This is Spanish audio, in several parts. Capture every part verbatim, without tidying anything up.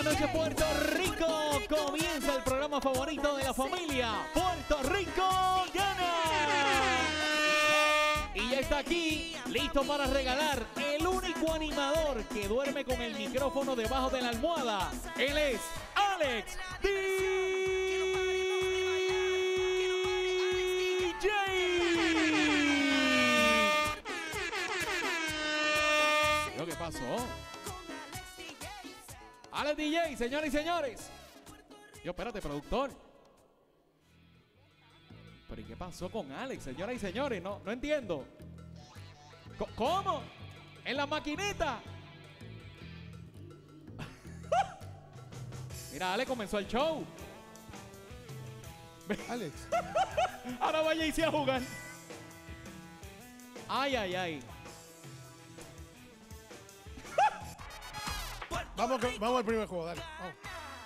Buenas noches, Puerto Rico. Comienza el programa favorito de la familia. Puerto Rico gana. Y ya está aquí, listo para regalar, el único animador que duerme con el micrófono debajo de la almohada. Él es Alex D J. ¿Qué pasó? Alex D J, señoras y señores. Yo, espérate, productor. ¿Pero y qué pasó con Alex, señoras y señores? No, no entiendo. ¿Cómo? ¿En la maquinita? Mira, Alex comenzó el show. Alex. Ahora vaya y se a jugar. Ay, ay, ay. Vamos, vamos al primer juego, dale. Vamos.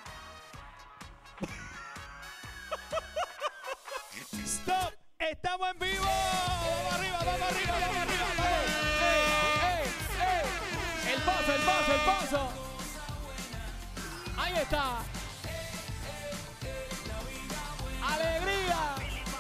¡Stop! ¡Estamos en vivo! ¡Vamos arriba, vamos arriba, vamos arriba! ¡Vamos! ¡Ey, ey, ey! ¡El paso, el paso, el paso! ¡Ahí está! ¡Alegría!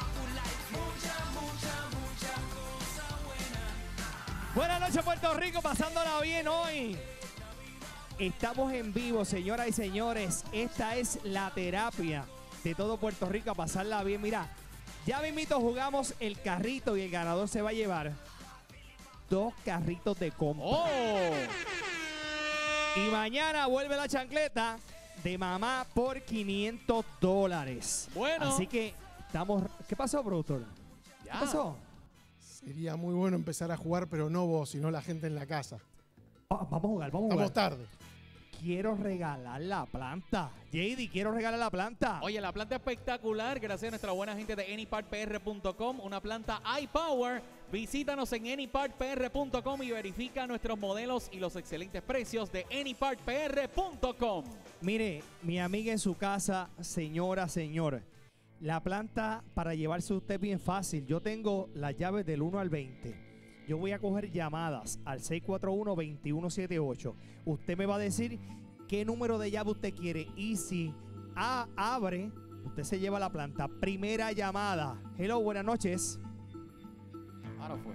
Buenas noches, Puerto Rico, pasándola bien hoy. Estamos en vivo, señoras y señores. Esta es la terapia de todo Puerto Rico, a pasarla bien. Mira, ya mismito jugamos el carrito y el ganador se va a llevar dos carritos de compra. ¡Oh! Y mañana vuelve la chancleta de mamá por quinientos dólares. Bueno. Así que estamos... ¿Qué pasó, productor? Ya. ¿Qué pasó? Sería muy bueno empezar a jugar, pero no vos, sino la gente en la casa. Oh, vamos a jugar, vamos a Estamos jugar. tarde. Quiero regalar la planta. J D, quiero regalar la planta. Oye, la planta espectacular, gracias a nuestra buena gente de anypart p r punto com, una planta iPower. Visítanos en anypart p r punto com y verifica nuestros modelos y los excelentes precios de anypart p r punto com. Mire, mi amiga en su casa, señora, señor, la planta para llevarse usted bien fácil. Yo tengo las llaves del uno al veinte. Yo voy a coger llamadas al seis cuatro uno, dos uno siete ocho. Usted me va a decir qué número de llave usted quiere. Y si a, abre, usted se lleva la planta. Primera llamada. Hello, buenas noches. Ahora fue.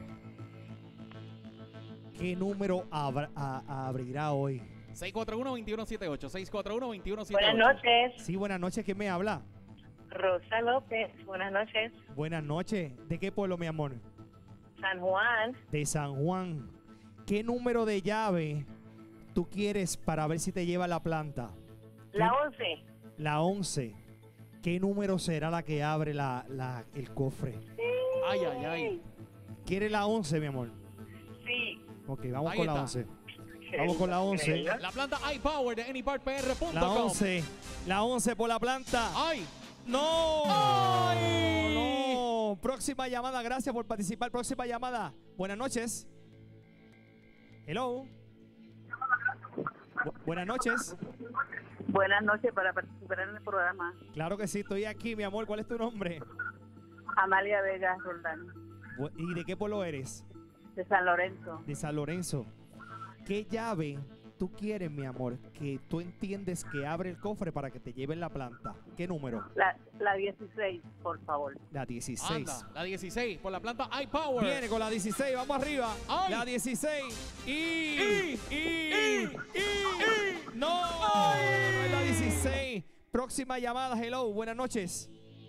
¿Qué número abra, a, abrirá hoy? seis cuatro uno, dos uno siete ocho. seis cuatro uno, dos uno siete ocho. Buenas noches, Sí, buenas noches. ¿Quién me habla? Rosa López. Buenas noches, Buenas noches. ¿De qué pueblo, mi amor? San Juan. De San Juan. ¿Qué número de llave tú quieres para ver si te lleva la planta? La once. La once. ¿Qué número será la que abre la, la- el cofre? Ay, ay, ay. ¿Quiere la once, mi amor? Sí. Ok, vamos Ahí con la está. once. Vamos con la once. La planta iPower de anypart p r punto com. La once. La once por la planta. ¡Ay! ¡No! ¡Ay! ¡No! Próxima llamada. Gracias por participar. Próxima llamada. Buenas noches. Hello. Bu- buenas noches. Buenas noches para participar en el programa. Claro que sí, estoy aquí, mi amor. ¿Cuál es tu nombre? Amalia Vega Roldán, Bu- ¿Y de qué pueblo eres? de San Lorenzo. De San Lorenzo. ¿Qué llave tú quieres, mi amor, que tú entiendes que abre el cofre para que te lleven la planta? ¿Qué número? La, la dieciséis, por favor. La dieciséis. Anda, la dieciséis por la planta iPower. Viene con la dieciséis, vamos arriba. Ay. La dieciséis. Y. Y, Y. y, y- No. No es la dieciséis. Próxima llamada. Hello. Buenas noches.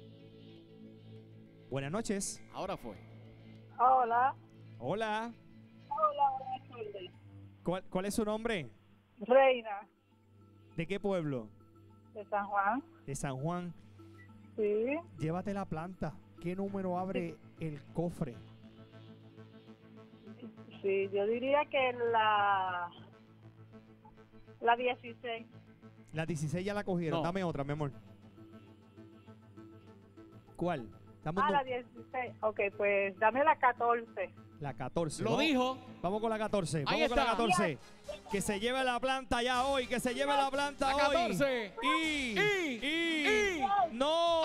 Buenas noches. Ahora fue. Hola. Hola. Hola, buenas tardes. ¿Cuál, cuál es su nombre? Reina, ¿De qué pueblo? de San Juan. De San Juan. Sí. Llévate la planta. ¿Qué número abre el cofre? Sí, yo diría que la... La dieciséis. La dieciséis ya la cogieron. No. Dame otra, mi amor. ¿Cuál? Dame un Ah, nu- la dieciséis. Ok, pues dame la catorce. la catorce. Lo Vamos- dijo. Vamos con la catorce. Vamos Ahí con la está. catorce. Que se lleve la planta ya hoy. Que se lleve la planta La hoy. catorce. Y. Y. Y. Y. ¡No!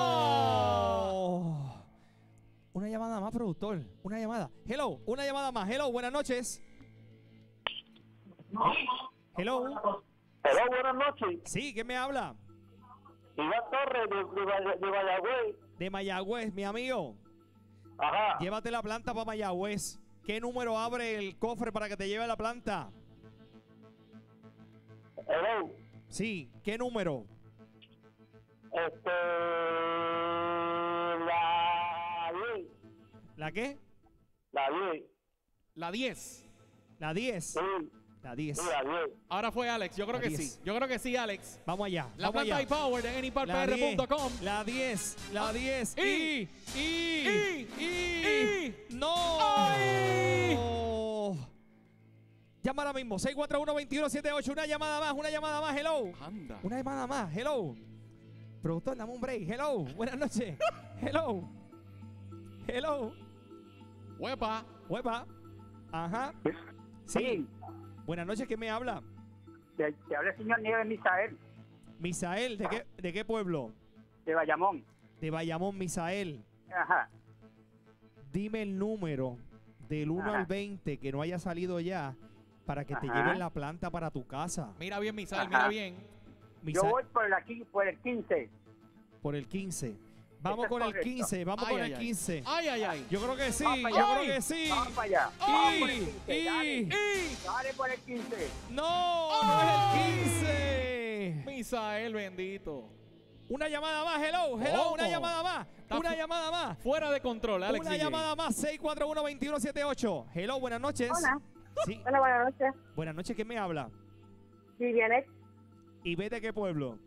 Oh. Una llamada más, productor. Una llamada. Hello. Una llamada más. Hello. Buenas noches. Hello. Hola, buenas noches. Sí, ¿quién me habla? Iván Torres de, de, Valla- de Mayagüez. De Mayagüez, mi amigo. Ajá. Llévate la planta para Mayagüez. ¿Qué número abre el cofre para que te lleve la planta? Hello. Sí, ¿qué número? Este. La diez. ¿La qué? La diez. La diez. La diez. Sí, La diez. sí, la diez. Ahora fue Alex. Yo creo La que diez. sí. Yo creo que sí, Alex. Vamos allá. La vamos planta allá. iPower de any part La p r diez, punto com. la diez, la diez. Y, Y, y, y, y, y. no. ¡Ay! Llama ahora mismo, seis cuatro uno, dos uno siete ocho. Una llamada más, una llamada más. Hello. Anda. Una llamada más. Hello. Productor, dame un break. Hello. Buenas noches. Hello. Hello. Huepa. Huepa. Ajá. Sí. Buenas noches, ¿quién me habla? Te, te habla el señor Nieves Misael, Misael, ¿de qué, de qué pueblo? de Bayamón. De Bayamón, Misael. Ajá. Dime el número del uno Ajá. al veinte que no haya salido ya para que te Ajá. lleven la planta para tu casa. Mira bien, Misael, Ajá. mira bien. Misa- Yo voy por el, aquí, por el quince. por el quince. Vamos Eso con es el correcto. quince, vamos Ay, con ay, el ay. quince. Ay, ay, ay. Yo creo que sí, Vamos yo para creo allá. que sí. Vamos para allá. Vamos por el Y, quince. Dale, y, Y dale por el quince. no, no es el quince. Misael, bendito. Una llamada más, hello, hello, ¿Cómo? una llamada más, Está una fu- llamada más. Fuera de control, Alex. Una D J. llamada más, seis cuatro uno, dos uno siete ocho. Hello, buenas noches. Hola. Sí, Hola, buenas noches. buenas noches, ¿quién me habla? Vivianet, ¿Y ve de qué pueblo?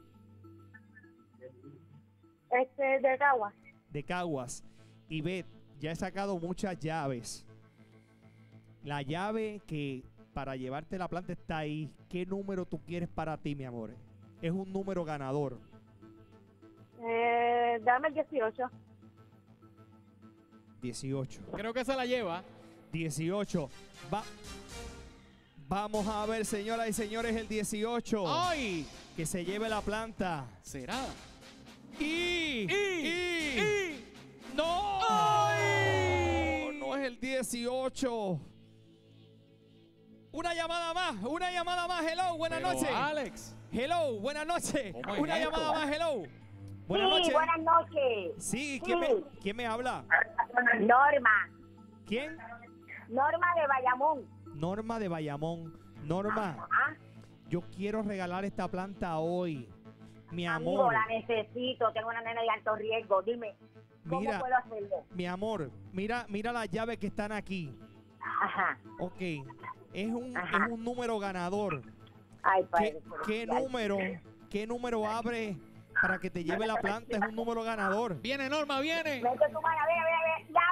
este, de Cagua. De Caguas. Y ve, ya he sacado muchas llaves. La llave que para llevarte la planta está ahí. ¿Qué número tú quieres para ti, mi amor? Es un número ganador. Eh, dame el dieciocho. dieciocho. Creo que se la lleva. dieciocho. Va. Vamos a ver, señoras y señores, el dieciocho. ¡Ay! Que se lleve la planta. ¿Será? Y. ¡Y! y- ¡Y! ¡No! ¡Ay! No es el dieciocho. Una llamada más, una llamada más. Hello, buenas Pero, noches. Alex. Hello, buenas noches. ¿Cómo es Una esto? llamada más, hello. Buenas sí, noches. buenas noches. Sí, ¿quién me, Sí. quién me habla? Norma. ¿Quién? Norma de Bayamón. Norma de Bayamón. Norma, Ah, yo quiero regalar esta planta hoy. Mi amigo, amor, la necesito. Tengo una nena de alto riesgo. Dime, ¿cómo mira, puedo hacerlo? mi amor, mira, mira las llaves que están aquí. Ajá. Ok, es un, Ajá. es un número ganador. Ay, ¿Qué, padre. qué número, qué número abre para que te lleve la planta? Es un número ganador. Viene Norma, viene. Mete tu mano, ve, ve, ve.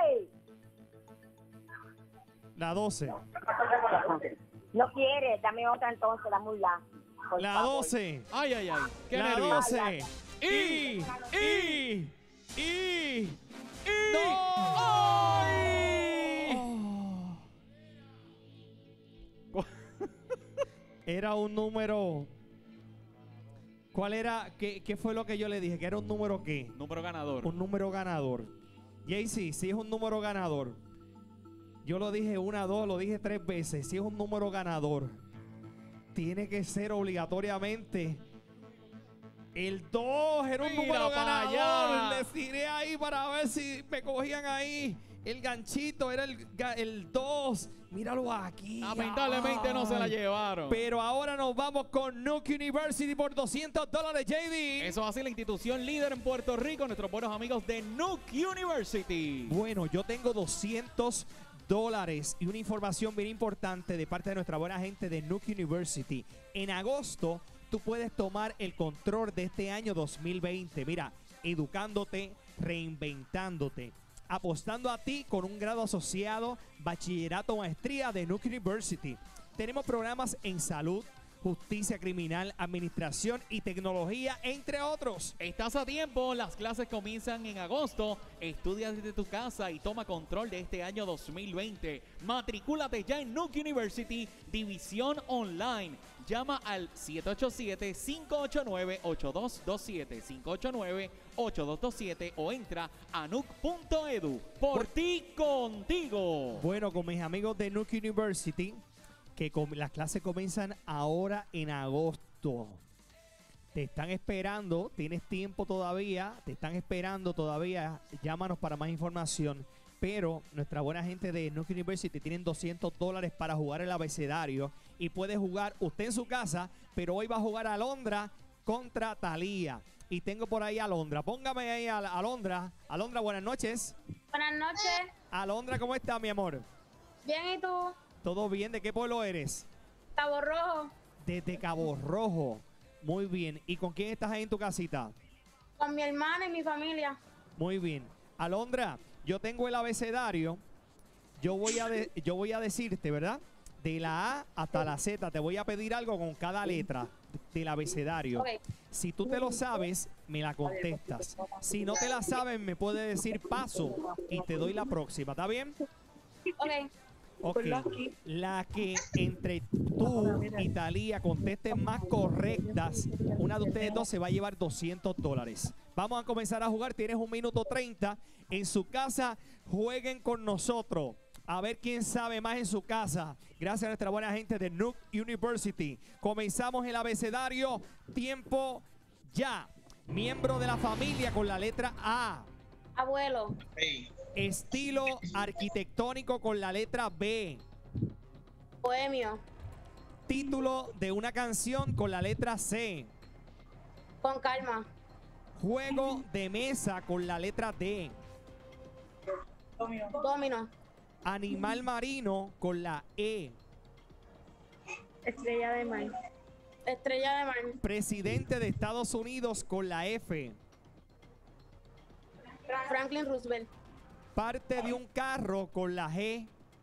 La doce. La doce. No quiere, dame otra entonces, dame un la. por La favor. doce. Ay, ay, ay. Qué La nervios. doce. Y, Y, y, y, y. ¡No! ¡Ay! Oh. Era un número. ¿Cuál era? ¿Qué, qué fue lo que yo le dije? ¿Que era un número qué? Número ganador. Un número ganador. Jaycee, si es un número ganador. Yo lo dije una, dos, lo dije tres veces. Si es un número ganador, tiene que ser obligatoriamente el dos. Era un Mira número pa' ganador. allá. Les tiré ahí para ver si me cogían ahí. El ganchito era el, ga- el dos. Míralo aquí. Lamentablemente no se la Ay. llevaron. Pero ahora nos vamos con Nuke University por doscientos dólares, J D. Eso hace la institución líder en Puerto Rico, nuestros buenos amigos de Nuke University. Bueno, yo tengo doscientos dólares y una información bien importante de parte de nuestra buena gente de Nuke University. En agosto, tú puedes tomar el control de este año dos mil veinte. Mira, educándote, reinventándote, apostando a ti con un grado asociado, bachillerato, maestría de Nuke University. Tenemos programas en salud, justicia criminal, administración y tecnología, entre otros. Estás a tiempo, las clases comienzan en agosto. Estudia desde tu casa y toma control de este año dos mil veinte. Matricúlate ya en Nuke University, División Online. Llama al siete ocho siete, cinco ocho nueve, ocho dos dos siete, cinco ocho nueve, ocho dos dos siete o entra a nuke punto edu. Por ti, contigo. Bueno, con mis amigos de Nuke University, que com- las clases comienzan ahora en agosto. Te están esperando, tienes tiempo todavía, te están esperando todavía. Llámanos para más información. Pero nuestra buena gente de Nuke University tienen doscientos dólares para jugar el abecedario y puede jugar usted en su casa, pero hoy va a jugar Alondra contra Talía. Y tengo por ahí a Alondra. Póngame ahí a a Alondra. Alondra, buenas noches. Buenas noches. Alondra, ¿cómo estás, mi amor? Bien, ¿y tú? ¿Todo bien? ¿De qué pueblo eres? Cabo Rojo. Desde Cabo Rojo. Muy bien. ¿Y con quién estás ahí en tu casita? Con mi hermana y mi familia. Muy bien. Alondra, yo tengo el abecedario. Yo voy a, de- yo voy a decirte, ¿verdad? De la A hasta la Z. Te voy a pedir algo con cada letra del abecedario. Ok. Si tú te lo sabes, me la contestas. Si no te la sabes, me puedes decir paso y te doy la próxima. ¿Está bien? Ok. Ok. La que entre tú y Talía contesten más correctas, una de ustedes dos se va a llevar doscientos dólares. Vamos a comenzar a jugar. Tienes un minuto treinta. En su casa, jueguen con nosotros. A ver quién sabe más en su casa. Gracias a nuestra buena gente de Nuke University. Comenzamos el abecedario. Tiempo ya. Miembro de la familia con la letra A. Abuelo. Estilo arquitectónico con la letra B. Bohemio. Título de una canción con la letra C. Con calma. Juego de mesa con la letra D. Domino. Animal marino con la E. Estrella de mar. Estrella de mar. Presidente de Estados Unidos con la F. Franklin Roosevelt. Parte de un carro con la G.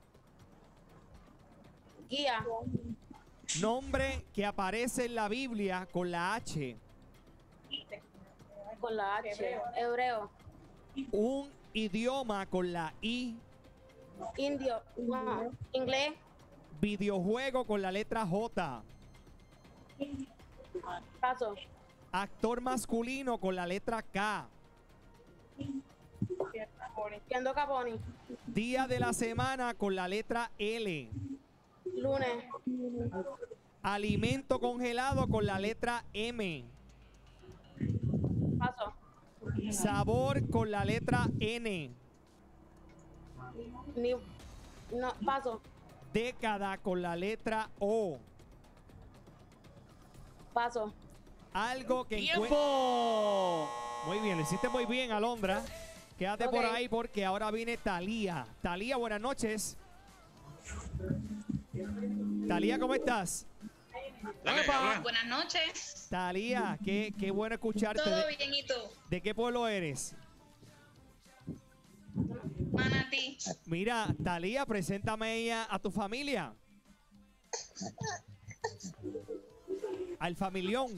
Guía. Nombre que aparece en la Biblia con la H. Con la H. Hebreo. Un idioma con la I. Indio. No. Inglés. Videojuego con la letra J. Paso. Actor masculino con la letra K. Kendo Caponi. Día de la semana con la letra L. Lunes. Alimento congelado con la letra M. Paso. Sabor con la letra N. Ni, no, paso. Década con la letra O. Paso. Algo que encuent- ¡Tiempo! Muy bien, lo hiciste muy bien, Alondra. Quédate Ok. por ahí porque ahora viene Talía. Talía, buenas noches. Talía, ¿cómo estás? ¡Epa! Buenas noches. Talía, qué, qué bueno escucharte. ¿Todo ¿De, bien y tú? de qué pueblo eres? Manatí. Mira, Talía, preséntame ahí a, a tu familia. Al familión.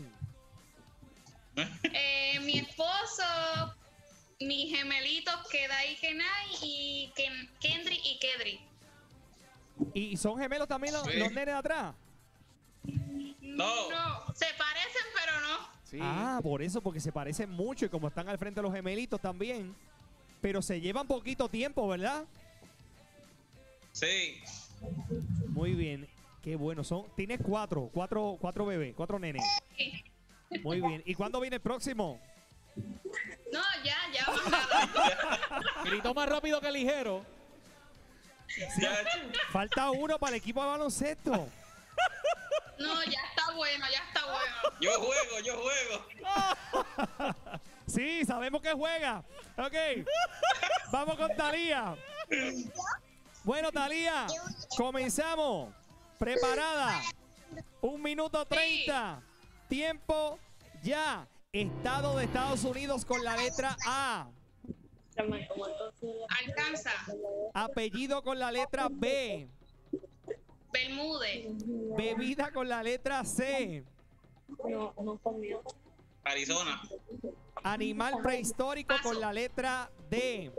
Eh, mi esposo, mis gemelitos, Kedai Kenai y Ken- Kendry y Kedri. ¿Y son gemelos también los, Sí. los nenes de atrás? No. No, se parecen pero no. Sí. Ah, por eso, porque se parecen mucho y como están al frente de los gemelitos también. Pero se llevan poquito tiempo, ¿verdad? Sí. Muy bien. Qué bueno. Son, tienes cuatro, cuatro, cuatro bebés, cuatro nenes. Sí. Muy bien. ¿Y cuándo viene el próximo? No, ya, ya bajado. Gritó más rápido que ligero. Ya, Falta uno para el equipo de baloncesto. No, ya está bueno, ya está bueno. yo juego, yo juego. Sí, sabemos que juega. Ok. Vamos con Talía. Bueno, Talía, comenzamos. Preparada. Un minuto treinta. Tiempo ya. Estado de Estados Unidos con la letra A. Alcanza. Apellido con la letra B. Bermúdez. Bebida con la letra C. Arizona. Animal prehistórico con la letra D.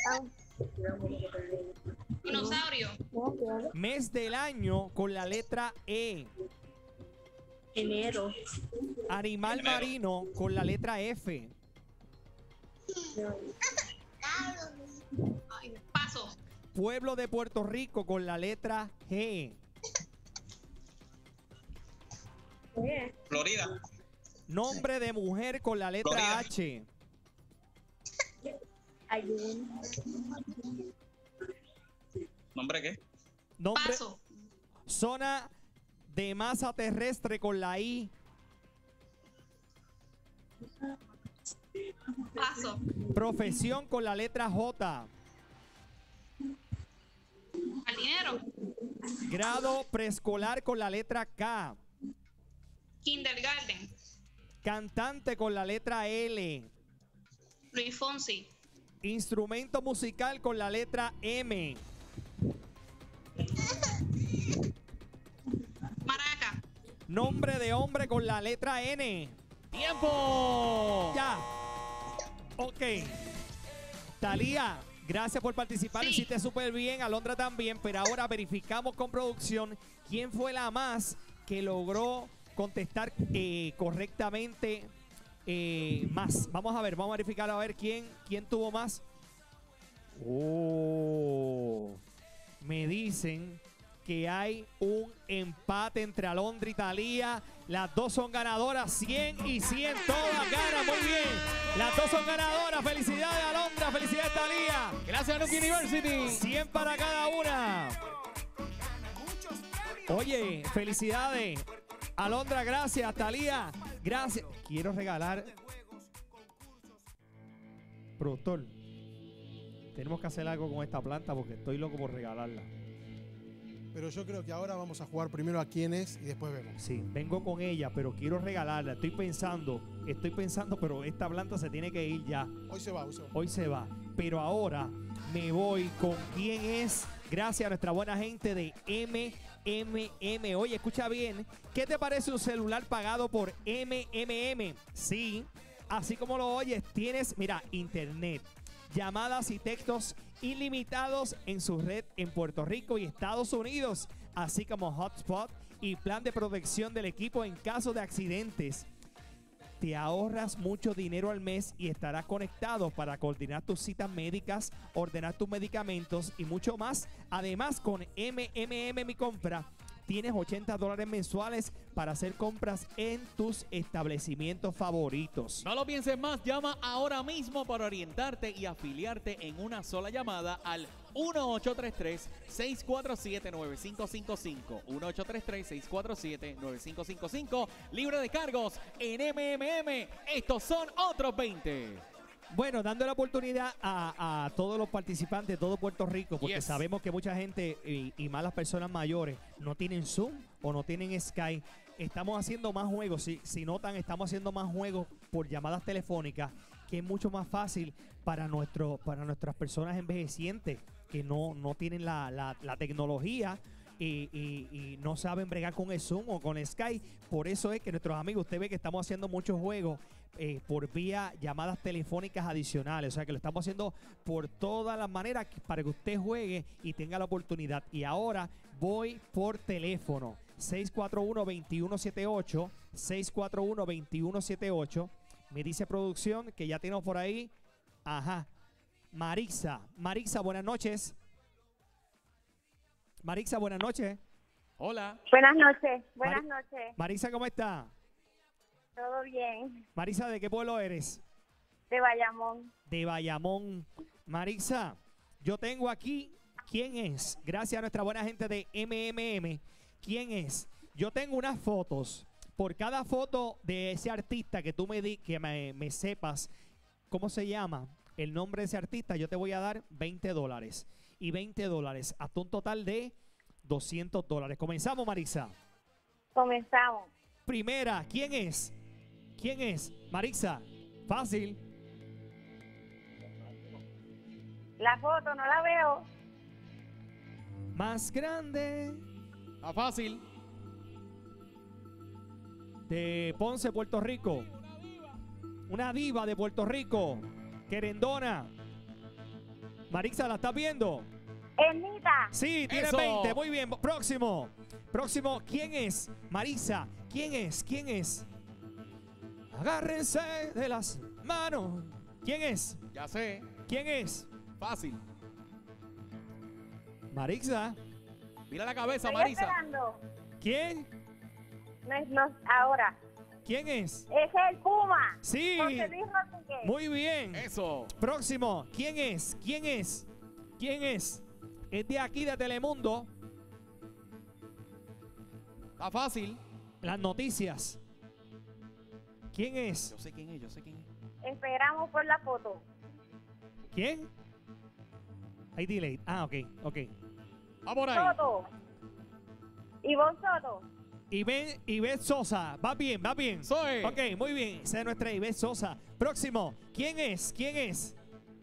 Dinosaurio. Mes del año con la letra E. Enero. Animal Enero. marino con la letra F. Paso. Pueblo de Puerto Rico con la letra G. ¿Qué? Florida. Nombre de mujer con la letra Florida. H. Ayun. ¿Nombre qué? Nombre, Paso. zona de masa terrestre con la I. Paso. Profesión con la letra J. Jardinero. Grado preescolar con la letra K. Kindergarten. Cantante con la letra L. Luis Fonsi. Instrumento musical con la letra M. Maraca. Nombre de hombre con la letra N. ¡Tiempo! Ya. Ok. Talía, gracias por participar. Sí. Hiciste súper bien. Alondra también. Pero ahora verificamos con producción quién fue la más que logró contestar eh, correctamente eh, más. Vamos a ver, vamos a verificar a ver quién, quién tuvo más. Oh, me dicen que hay un empate entre Alondra y Talía. Las dos son ganadoras, cien y cien, todas ganan, muy bien. Las dos son ganadoras, felicidades Alondra, felicidades Talía. Gracias, Nuke University. cien para cada una. Oye, felicidades. Alondra, gracias. Talía, gracias. Quiero regalar. Productor, tenemos que hacer algo con esta planta porque estoy loco por regalarla. Pero yo creo que ahora vamos a jugar primero a quién es y después vemos. Sí, vengo con ella, pero quiero regalarla. Estoy pensando, estoy pensando, pero esta planta se tiene que ir ya. Hoy se va, hoy se va. Hoy se va. Pero ahora me voy con quién es, gracias a nuestra buena gente de M M M. Oye, escucha bien. ¿Qué te parece un celular pagado por M M M? Sí, así como lo oyes, tienes, mira, internet, llamadas y textos ilimitados en su red en Puerto Rico y Estados Unidos, así como hotspot y plan de protección del equipo en caso de accidentes. Te ahorras mucho dinero al mes y estarás conectado para coordinar tus citas médicas, ordenar tus medicamentos y mucho más. Además, con M M M Mi Compra, tienes ochenta dólares mensuales para hacer compras en tus establecimientos favoritos. No lo pienses más, llama ahora mismo para orientarte y afiliarte en una sola llamada al uno ocho tres tres, seis cuatro siete, nueve cinco cinco cinco. uno ocho tres tres, seis cuatro siete, nueve cinco cinco cinco. Libre de cargos en M M M. Estos son otros veinte. Bueno, dando la oportunidad a, a todos los participantes de todo Puerto Rico, porque Yes. sabemos que mucha gente y, y más las personas mayores no tienen Zoom o no tienen Skype. Estamos haciendo más juegos. Si, si notan, estamos haciendo más juegos por llamadas telefónicas, que es mucho más fácil para, nuestro, para nuestras personas envejecientes que no, no tienen la, la, la tecnología y, y, y no saben bregar con el Zoom o con el Skype. Por eso es que nuestros amigos, usted ve que estamos haciendo muchos juegos eh, por vía llamadas telefónicas adicionales. O sea que lo estamos haciendo por todas las maneras para que usted juegue y tenga la oportunidad. Y ahora voy por teléfono. seis cuatro uno, dos uno siete ocho. seis cuatro uno, dos uno siete ocho. Me dice producción que ya tenemos por ahí. Ajá. Marixa. Marixa, buenas noches. Marixa, buenas noches. Hola. Buenas noches, buenas Mari- noches. Marixa, ¿cómo está? Todo bien. Marixa, ¿de qué pueblo eres? De Bayamón. De Bayamón. Marixa, yo tengo aquí, ¿quién es? Gracias a nuestra buena gente de M M M. ¿Quién es? Yo tengo unas fotos. Por cada foto de ese artista que tú me di, que me, me sepas cómo se llama, el nombre de ese artista, yo te voy a dar veinte dólares. Y veinte dólares, hasta un total de doscientos dólares. Comenzamos, Marixa. Comenzamos. Primera, ¿quién es? ¿Quién es? Marixa, fácil. La foto no la veo. Más grande. Está fácil. De Ponce, Puerto Rico. Una diva de Puerto Rico. Querendona. Marixa, ¿la estás viendo? Ernita. Sí, tiene Eso. veinte. Muy bien. Próximo. Próximo. ¿Quién es? Marixa. ¿Quién es? ¿Quién es? Agárrense de las manos. ¿Quién es? Ya sé. ¿Quién es? Fácil. Marixa. Mira la cabeza, Estoy Marisa. esperando. ¿Quién? No es, no, ahora. ¿Quién es? Es el Puma. Sí. José Luis Rodríguez. Muy bien. Eso. Próximo. ¿Quién es? ¿Quién es? ¿Quién es? Es de aquí, de Telemundo. Está fácil. Las noticias. ¿Quién es? Yo sé quién es, yo sé quién es. Esperamos por la foto. ¿Quién? Hay delay. Ah, ok, ok. Va por ahí. Soto. Ivonne Soto. Ivette, Ivette Sosa. Va bien, va bien. Soy. Ok, muy bien. Esa es nuestra Ivette Sosa. Próximo. ¿Quién es? ¿Quién es?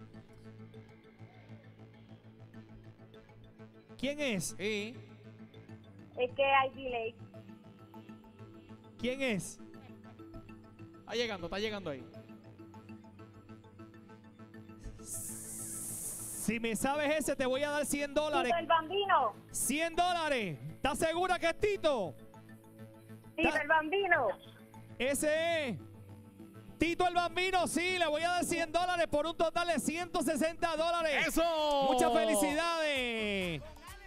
¿Quién es? Sí. Es que hay delay. ¿Quién es? Está llegando, está llegando ahí. Si me sabes ese, te voy a dar cien dólares. Tito el Bambino. cien dólares. ¿Estás segura que es Tito? Tito Ta- el Bambino. Ese es. Tito el Bambino, sí, le voy a dar cien dólares por un total de ciento sesenta dólares. ¡Eso! Muchas felicidades.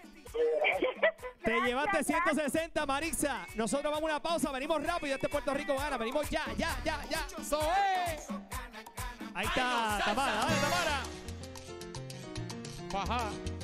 Te Gracias, llevaste ciento gracias. sesenta, Marixa. Nosotros vamos a una pausa, venimos rápido. Este Puerto Rico gana, venimos ya, ya, ya, ya. ¡Eso es! Ahí está, Tamara, dale, Tamara. Baja.